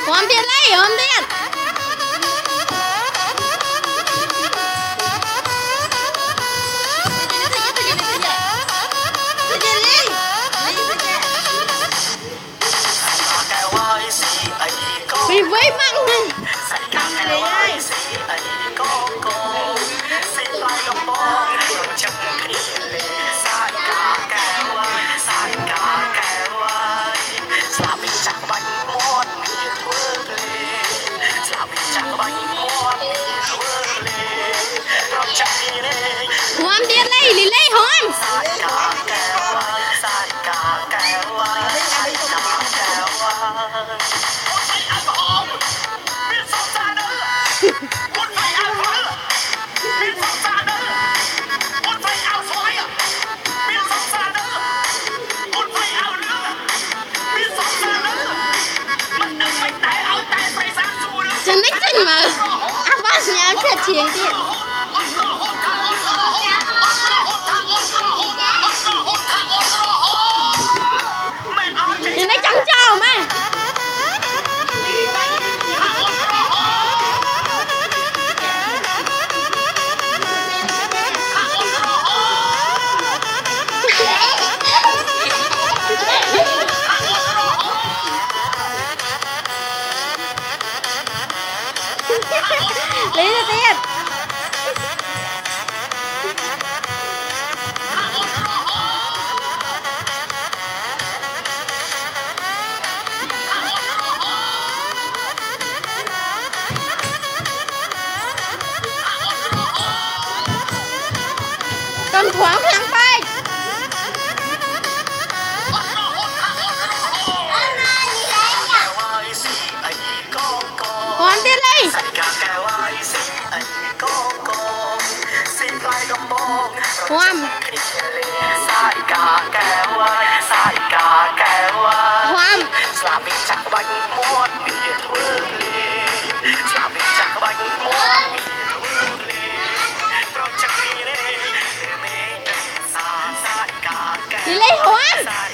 Hôm tiền lấy, hôm tiền. Vì với măng này. Hôm tiền lấy, đi lấy hôm. Chân đích chân mà Abbasnya thật chiến tiện. Chân đích trắng trào mà. Lấy ra tiền. Cầm thoáng thằng bay. Còn tiền lấy. Hoam. Hoam. Đi lấy hoam.